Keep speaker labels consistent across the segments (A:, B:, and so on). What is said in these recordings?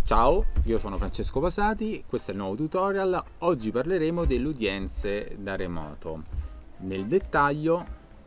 A: Ciao, io sono Francesco Pasati, questo è il nuovo tutorial. Oggi parleremo delle udienze da remoto. Nel dettaglio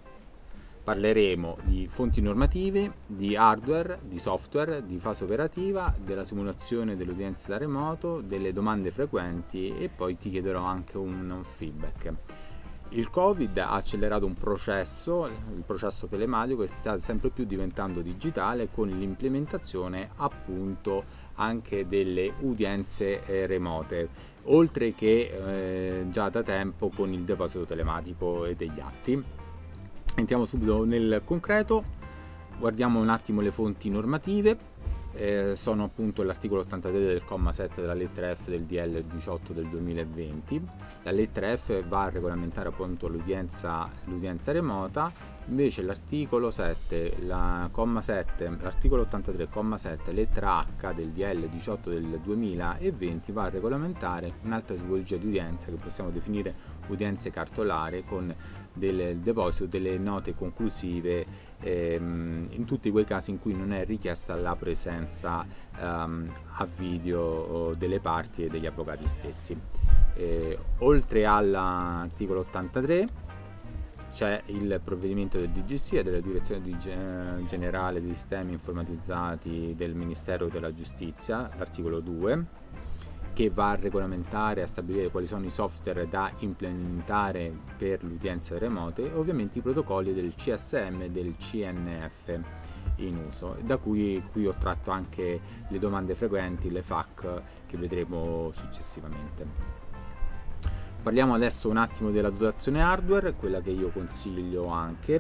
A: parleremo di fonti normative, di hardware, di software, di fase operativa, della simulazione delle udienze da remoto, delle domande frequenti e poi ti chiederò anche un feedback. Il Covid ha accelerato un processo, il processo telematico, che sta sempre più diventando digitale con l'implementazione appunto anche delle udienze remote, oltre che già da tempo con il deposito telematico e degli atti. Entriamo subito nel concreto, guardiamo un attimo le fonti normative. Sono appunto l'articolo 83 del comma 7 della lettera F del DL 18 del 2020. La lettera F va a regolamentare appunto l'udienza remota, invece l'articolo 7, l'articolo 83 comma 7 lettera H del DL 18 del 2020 va a regolamentare un'altra tipologia di udienza che possiamo definire udienze cartolare, con del deposito delle note conclusive in tutti quei casi in cui non è richiesta la presenza a video delle parti e degli avvocati stessi. Oltre all'articolo 83 c'è il provvedimento del DGSI, della Direzione Generale dei Sistemi Informatizzati del Ministero della Giustizia, l'articolo 2, che va a regolamentare e a stabilire quali sono i software da implementare per le udienze remote, e ovviamente i protocolli del CSM e del CNF in uso, da cui qui ho tratto anche le domande frequenti, le FAQ, che vedremo successivamente. Parliamo adesso un attimo della dotazione hardware, quella che io consiglio anche.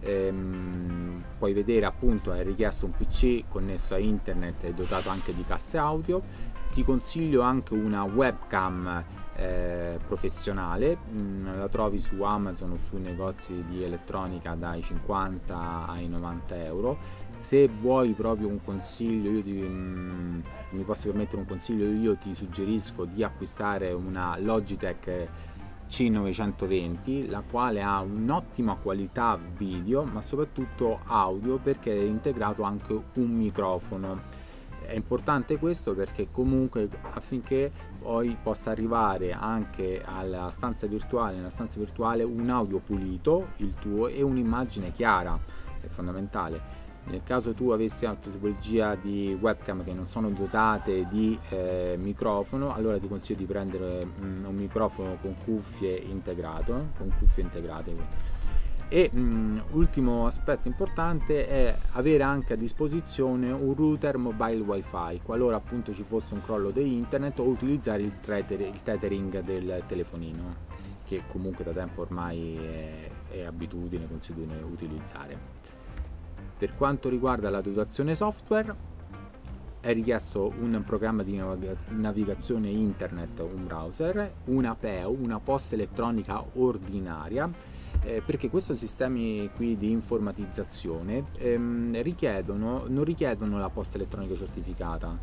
A: Puoi vedere appunto è richiesto un PC connesso a internet e dotato anche di casse audio. Ti consiglio anche una webcam professionale, la trovi su Amazon o sui negozi di elettronica dai 50 ai 90 euro. Se vuoi proprio un consiglio, mi posso permettere un consiglio, io ti suggerisco di acquistare una Logitech C920, la quale ha un'ottima qualità video ma soprattutto audio, perché è integrato anche un microfono. È importante questo perché comunque affinché poi possa arrivare anche alla stanza virtuale, nella stanza virtuale un audio pulito, il tuo, e un'immagine chiara, è fondamentale. Nel caso tu avessi altre tipologia di webcam che non sono dotate di microfono, allora ti consiglio di prendere un microfono con cuffie integrate. E ultimo aspetto importante è avere anche a disposizione un router mobile wifi, qualora appunto ci fosse un crollo di internet, o utilizzare il tethering del telefonino, che comunque da tempo ormai è consuetudine utilizzare. Per quanto riguarda la dotazione software, è richiesto un programma di navigazione internet, un browser, una PEO, una posta elettronica ordinaria, perché questi sistemi qui di informatizzazione non richiedono la posta elettronica certificata,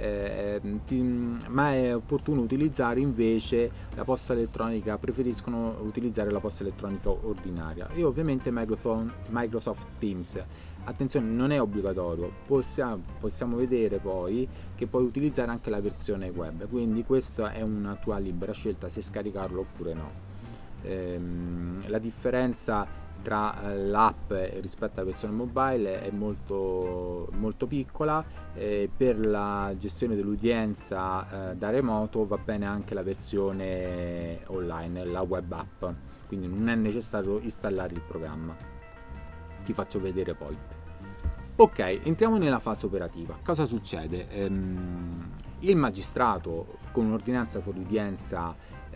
A: ma è opportuno utilizzare invece la posta elettronica, preferiscono utilizzare la posta elettronica ordinaria, e ovviamente Microsoft Teams. Attenzione, non è obbligatorio, possiamo vedere poi che puoi utilizzare anche la versione web, quindi questa è una tua libera scelta se scaricarlo oppure no. La differenza tra l'app rispetto alla versione mobile è molto piccola. Per la gestione dell'udienza da remoto va bene anche la versione online, la web app, quindi non è necessario installare il programma. Ti faccio vedere poi. Ok, entriamo nella fase operativa. Cosa succede? Il magistrato con un'ordinanza fuori udienza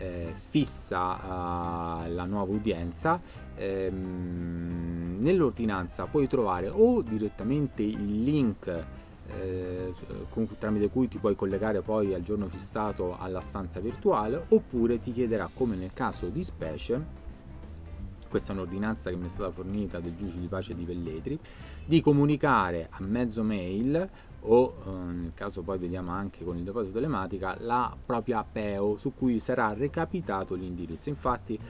A: fissa la nuova udienza. Nell'ordinanza puoi trovare o direttamente il link tramite cui ti puoi collegare poi al giorno fissato alla stanza virtuale, oppure ti chiederà, come nel caso di specie, questa è un'ordinanza che mi è stata fornita del giudice di pace di Velletri, di comunicare a mezzo mail o nel caso poi vediamo anche con il deposito telematica la propria PEO su cui sarà recapitato l'indirizzo. Infatti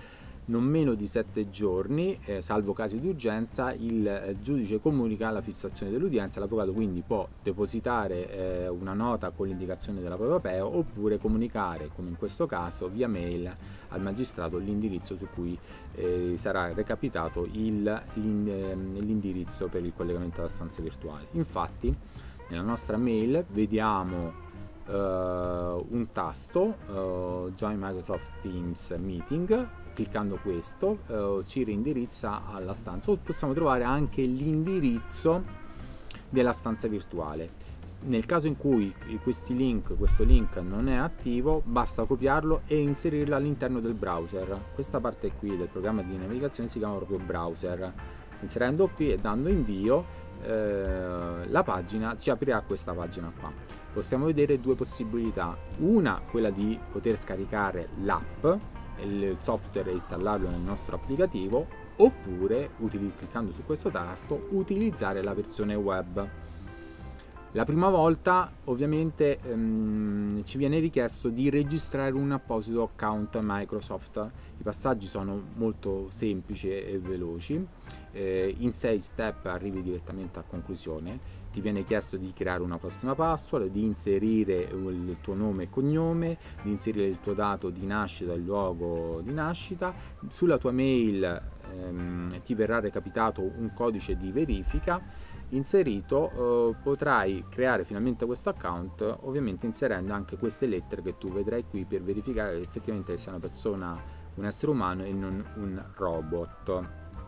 A: non meno di 7 giorni, salvo casi di urgenza, il giudice comunica la fissazione dell'udienza, l'avvocato quindi può depositare una nota con l'indicazione della prova PEO oppure comunicare, come in questo caso, via mail al magistrato l'indirizzo su cui sarà recapitato l'indirizzo per il collegamento alla stanza virtuale. Infatti nella nostra mail vediamo un tasto Join Microsoft Teams Meeting. Cliccando questo ci rindirizza alla stanza, o possiamo trovare anche l'indirizzo della stanza virtuale. Nel caso in cui questo link non è attivo, basta copiarlo e inserirlo all'interno del browser. Questa parte qui del programma di navigazione si chiama proprio browser. Inserendo qui e dando invio, la pagina ci aprirà questa pagina qua. Possiamo vedere due possibilità: una, quella di poter scaricare l'app, il software e installarlo nel nostro applicativo, oppure, cliccando su questo tasto, utilizzare la versione web. La prima volta ovviamente ci viene richiesto di registrare un apposito account Microsoft. I passaggi sono molto semplici e veloci, in 6 step arrivi direttamente a conclusione. Ti viene chiesto di creare una prossima password, di inserire il tuo nome e cognome, di inserire il tuo dato di nascita, il luogo di nascita. Sulla tua mail ti verrà recapitato un codice di verifica inserito. Potrai creare finalmente questo account, ovviamente inserendo anche queste lettere che tu vedrai qui per verificare che effettivamente sia una persona, un essere umano e non un robot.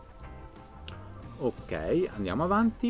A: Ok, andiamo avanti.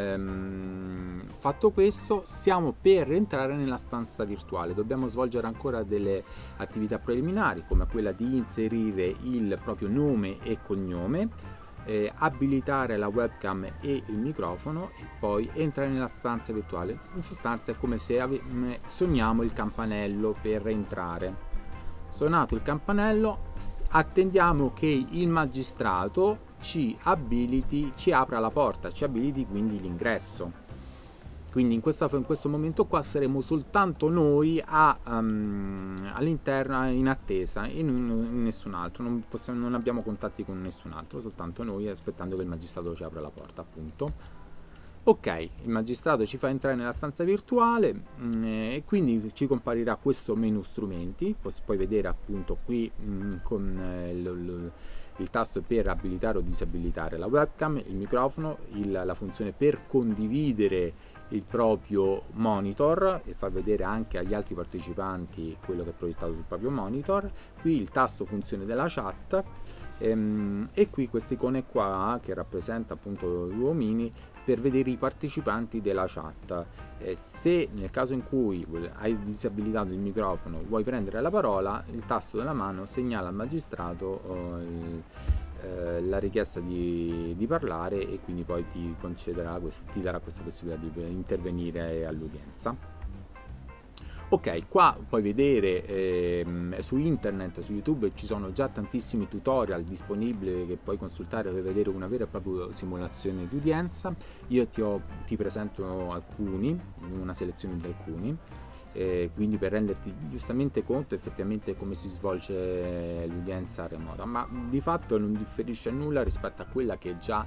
A: Fatto questo, stiamo per entrare nella stanza virtuale. Dobbiamo svolgere ancora delle attività preliminari, come quella di inserire il proprio nome e cognome, abilitare la webcam e il microfono e poi entrare nella stanza virtuale. In sostanza è come se sogniamo il campanello per entrare. Suonato il campanello, attendiamo che il magistrato ci apra la porta, ci abiliti quindi l'ingresso. Quindi in questo momento qua saremo soltanto noi all'interno, in attesa, e nessun altro, non abbiamo contatti con nessun altro, soltanto noi, aspettando che il magistrato ci apra la porta, appunto. Ok, il magistrato ci fa entrare nella stanza virtuale e quindi ci comparirà questo menu strumenti. Puoi vedere appunto qui con il tasto per abilitare o disabilitare la webcam, il microfono, la funzione per condividere il proprio monitor e far vedere anche agli altri partecipanti quello che è proiettato sul proprio monitor. Qui il tasto funzione della chat e qui questa icona qua che rappresenta appunto due omini per vedere i partecipanti della chat. Se nel caso in cui hai disabilitato il microfono, vuoi prendere la parola, il tasto della mano segnala al magistrato la richiesta di parlare e quindi poi ti darà questa possibilità di intervenire all'udienza. Ok, qua puoi vedere su internet, su YouTube ci sono già tantissimi tutorial disponibili che puoi consultare per vedere una vera e propria simulazione di udienza. Io ti presento alcuni, una selezione di alcuni, quindi per renderti giustamente conto effettivamente come si svolge l'udienza remota, ma di fatto non differisce nulla rispetto a quella che già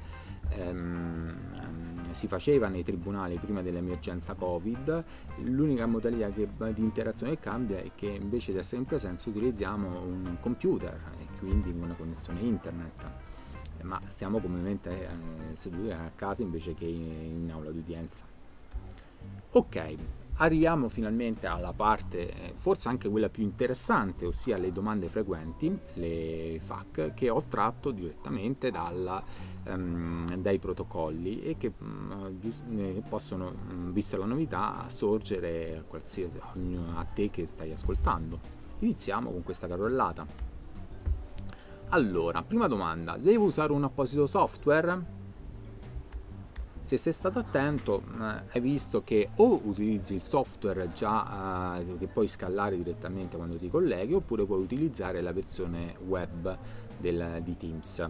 A: si faceva nei tribunali prima dell'emergenza Covid. L'unica modalità di interazione che cambia è che invece di essere in presenza utilizziamo un computer e quindi una connessione internet, ma siamo comunemente seduti a casa invece che in aula d'udienza. Ok, arriviamo finalmente alla parte forse anche quella più interessante, ossia le domande frequenti, le FAQ, che ho tratto direttamente dai protocolli e che possono, vista la novità, sorgere a te che stai ascoltando. Iniziamo con questa carrellata. Allora, prima domanda: devo usare un apposito software? Se sei stato attento hai visto che o utilizzi il software già che puoi scalare direttamente quando ti colleghi, oppure puoi utilizzare la versione web di Teams.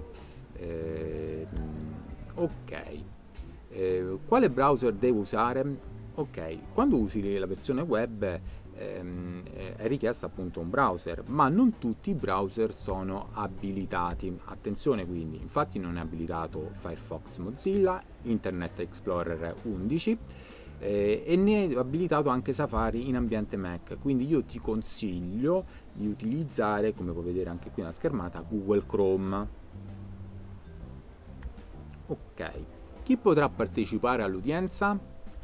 A: Ok, quale browser devo usare? Ok, quando usi la versione web è richiesto appunto un browser, ma non tutti i browser sono abilitati. Attenzione quindi, infatti non è abilitato Firefox Mozilla, Internet Explorer 11 e ne è abilitato anche Safari in ambiente Mac, quindi io ti consiglio di utilizzare, come puoi vedere anche qui nella schermata, Google Chrome. Ok, chi potrà partecipare all'udienza?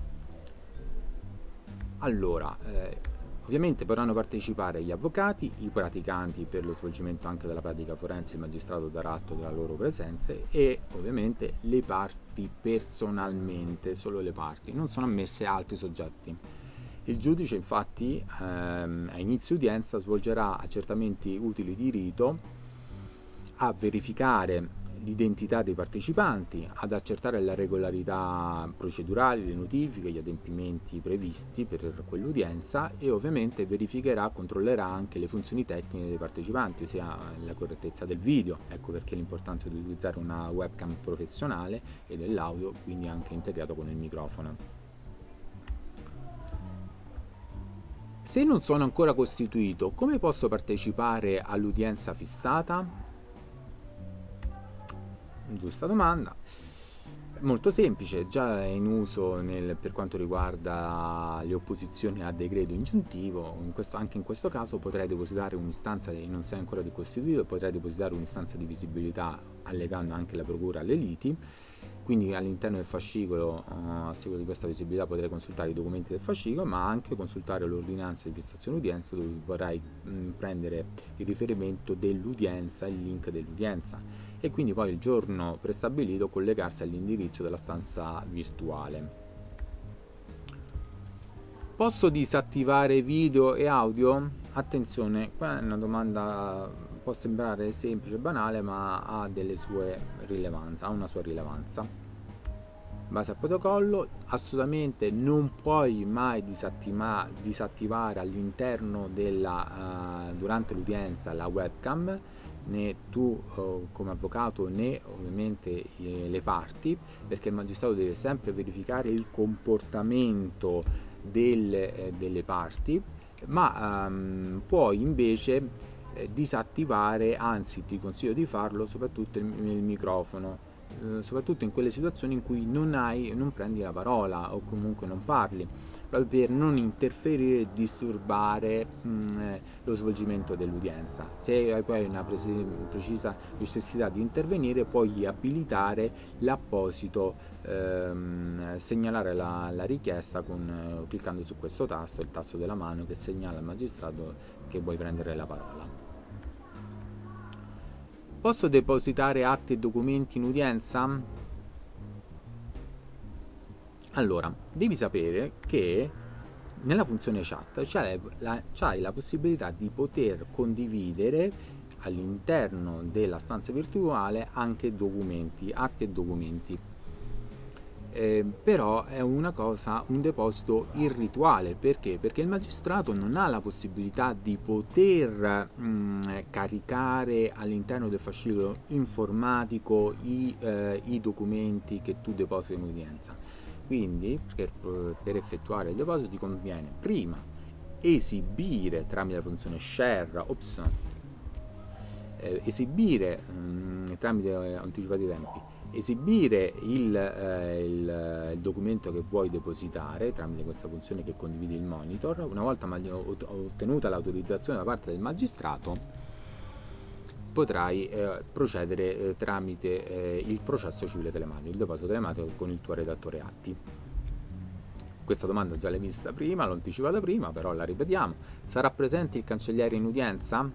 A: Allora, ovviamente potranno partecipare gli avvocati, i praticanti per lo svolgimento anche della pratica forense, il magistrato darà atto della loro presenza, e ovviamente le parti personalmente, solo le parti, non sono ammesse altri soggetti. Il giudice infatti a inizio udienza svolgerà accertamenti utili di rito a verificare l'identità dei partecipanti, ad accertare la regolarità procedurale, le notifiche, gli adempimenti previsti per quell'udienza, e ovviamente verificherà, controllerà anche le funzioni tecniche dei partecipanti, ossia la correttezza del video. Ecco perché l'importanza di utilizzare una webcam professionale e dell'audio, quindi anche integrato con il microfono. Se non sono ancora costituito, come posso partecipare all'udienza fissata? Giusta domanda. Molto semplice, già è in uso per quanto riguarda le opposizioni a decreto ingiuntivo. Anche in questo caso potrai depositare un'istanza, se non sei ancora costituito, potrai depositare un'istanza di visibilità allegando anche la procura alle liti. Quindi all'interno del fascicolo, a seguito di questa visibilità, potrai consultare i documenti del fascicolo, ma anche consultare l'ordinanza di fissazione udienza, dove potrai prendere il riferimento dell'udienza, il link dell'udienza, e quindi poi il giorno prestabilito collegarsi all'indirizzo della stanza virtuale. Posso disattivare video e audio? Attenzione, qua è una domanda, può sembrare semplice e banale, ma ha delle sue rilevanze, ha una sua rilevanza. In base al protocollo, assolutamente non puoi mai disattivare all'interno durante l'udienza la webcam, né tu come avvocato né ovviamente le parti, perché il magistrato deve sempre verificare il comportamento delle parti, ma puoi invece disattivare, anzi ti consiglio di farlo soprattutto il microfono, soprattutto in quelle situazioni in cui non prendi la parola o comunque non parli, proprio per non interferire e disturbare lo svolgimento dell'udienza. Se hai poi una precisa necessità di intervenire, puoi abilitare l'apposito, segnalare la richiesta cliccando su questo tasto, il tasto della mano che segnala al magistrato che vuoi prendere la parola. Posso depositare atti e documenti in udienza? Allora, devi sapere che nella funzione chat c'hai la possibilità di poter condividere all'interno della stanza virtuale anche documenti, atti e documenti. Però è un deposito irrituale. Perché? Perché il magistrato non ha la possibilità di poter caricare all'interno del fascicolo informatico i documenti che tu depositi in udienza. Quindi per effettuare il deposito ti conviene prima esibire tramite la funzione share, esibire tramite anticipati tempi, esibire il documento che vuoi depositare tramite questa funzione che condividi il monitor. Una volta ottenuta l'autorizzazione da parte del magistrato, potrai procedere tramite il processo civile telematico, il deposito telematico con il tuo redattore atti. Questa domanda già l'hai vista prima, l'ho anticipata prima, però la ripetiamo. Sarà presente il cancelliere in udienza?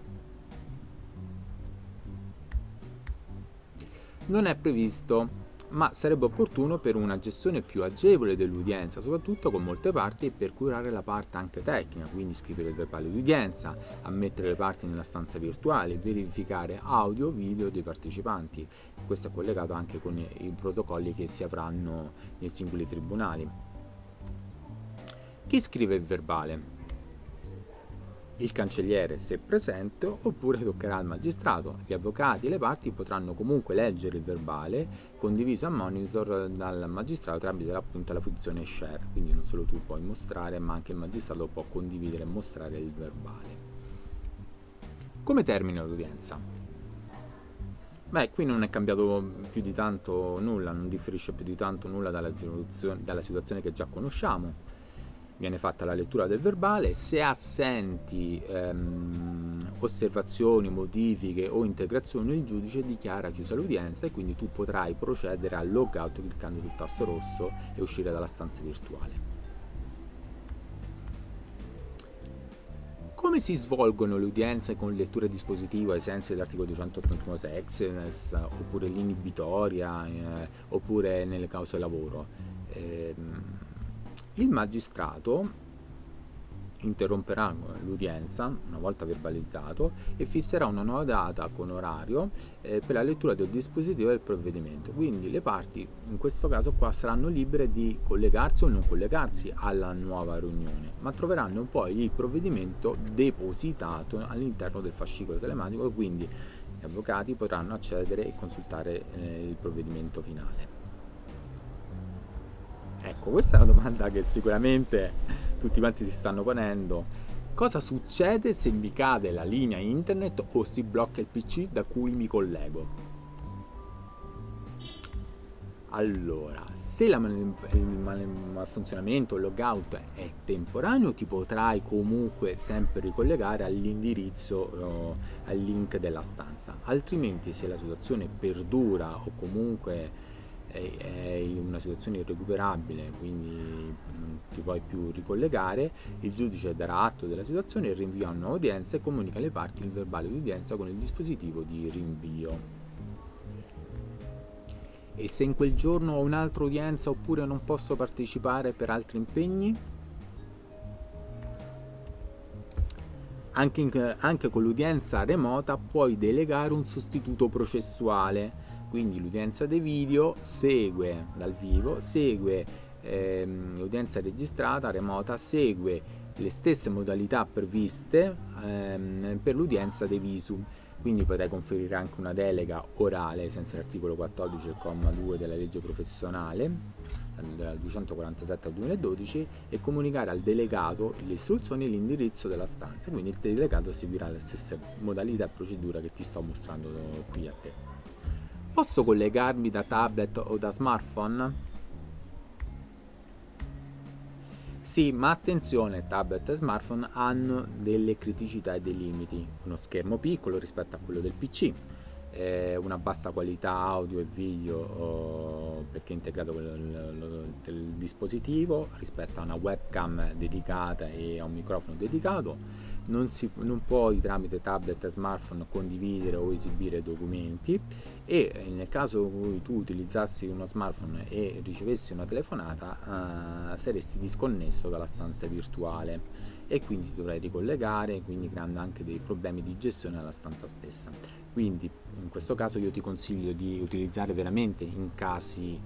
A: Non è previsto, ma sarebbe opportuno per una gestione più agevole dell'udienza, soprattutto con molte parti, e per curare la parte anche tecnica, quindi scrivere il verbale di udienza, ammettere le parti nella stanza virtuale, verificare audio, video dei partecipanti. Questo è collegato anche con i protocolli che si avranno nei singoli tribunali. Chi scrive il verbale? il cancelliere se presente, oppure toccherà al magistrato. Gli avvocati e le parti potranno comunque leggere il verbale condiviso a monitor dal magistrato tramite appunto la funzione share, quindi non solo tu puoi mostrare, ma anche il magistrato può condividere e mostrare il verbale. Come termina l'udienza? Beh, qui non è cambiato più di tanto nulla, non differisce più di tanto nulla dalla situazione che già conosciamo. Viene fatta la lettura del verbale, se assenti osservazioni, modifiche o integrazioni, il giudice dichiara chiusa l'udienza e quindi tu potrai procedere al logout cliccando sul tasto rosso e uscire dalla stanza virtuale. Come si svolgono le udienze con lettura dispositiva ai sensi dell'articolo 281 sexies, oppure l'inibitoria, oppure nelle cause lavoro? Il magistrato interromperà l'udienza una volta verbalizzato e fisserà una nuova data con orario per la lettura del dispositivo del provvedimento. Quindi le parti in questo caso qua saranno libere di collegarsi o non collegarsi alla nuova riunione, ma troveranno poi il provvedimento depositato all'interno del fascicolo telematico, quindi gli avvocati potranno accedere e consultare il provvedimento finale. Ecco, questa è una domanda che sicuramente tutti quanti si stanno ponendo. Cosa succede se mi cade la linea internet o si blocca il PC da cui mi collego? Allora, se il malfunzionamento, il logout è temporaneo, ti potrai comunque sempre ricollegare all'indirizzo, al link della stanza. Altrimenti, se la situazione perdura o comunque è una situazione irrecuperabile, quindi non ti puoi più ricollegare, il giudice darà atto della situazione e rinvia una nuova udienza e comunica alle parti il verbale di udienza con il dispositivo di rinvio. E se in quel giorno ho un'altra udienza oppure non posso partecipare per altri impegni? Anche con l'udienza remota puoi delegare un sostituto processuale. Quindi l'udienza dei video segue dal vivo, segue l'udienza registrata remota, segue le stesse modalità previste per l'udienza dei visu. Quindi potrai conferire anche una delega orale senza l'articolo 14 del comma 2 della legge professionale dal 247 al 2012 e comunicare al delegato le istruzioni e l'indirizzo della stanza. Quindi il delegato seguirà le stesse modalità e procedura che ti sto mostrando qui a te. Posso collegarmi da tablet o da smartphone? Sì, ma attenzione, tablet e smartphone hanno delle criticità e dei limiti. Uno schermo piccolo rispetto a quello del PC, una bassa qualità audio e video perché è integrato con il dispositivo rispetto a una webcam dedicata e a un microfono dedicato. Non puoi tramite tablet e smartphone condividere o esibire documenti e nel caso in cui tu utilizzassi uno smartphone e ricevessi una telefonata saresti disconnesso dalla stanza virtuale e quindi ti dovrai ricollegare, quindi creando anche dei problemi di gestione alla stanza stessa. Quindi in questo caso io ti consiglio di utilizzare veramente in casi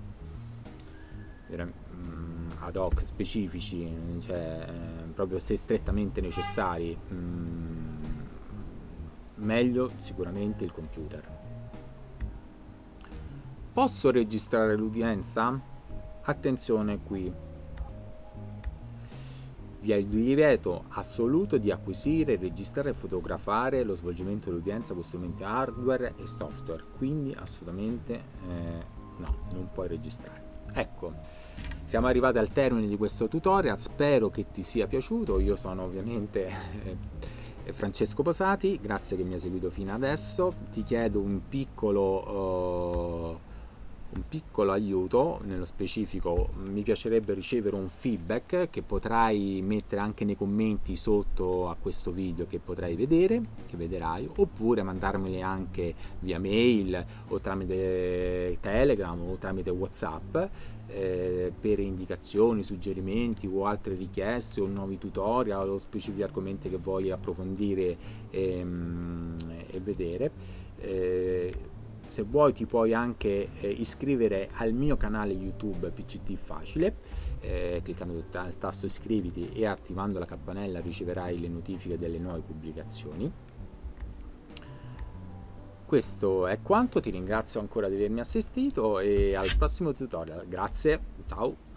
A: ad hoc specifici, cioè proprio se strettamente necessari, meglio sicuramente il computer. Posso registrare l'udienza? Attenzione qui, vi è il divieto assoluto di acquisire, registrare e fotografare lo svolgimento dell'udienza con strumenti hardware e software, quindi assolutamente no, non puoi registrare. Ecco, siamo arrivati al termine di questo tutorial, spero che ti sia piaciuto. Io sono ovviamente Francesco Posati, grazie che mi hai seguito fino adesso. Ti chiedo un piccolo aiuto, nello specifico mi piacerebbe ricevere un feedback che potrai mettere anche nei commenti sotto a questo video che potrai vedere, che vedrai, oppure mandarmeli anche via mail o tramite Telegram o tramite WhatsApp per indicazioni, suggerimenti o altre richieste o nuovi tutorial o specifici argomenti che vuoi approfondire e vedere. se vuoi ti puoi anche iscrivere al mio canale YouTube PCT Facile, cliccando sul tasto iscriviti e attivando la campanella riceverai le notifiche delle nuove pubblicazioni. Questo è quanto, ti ringrazio ancora di avermi assistito e al prossimo tutorial. Grazie, ciao!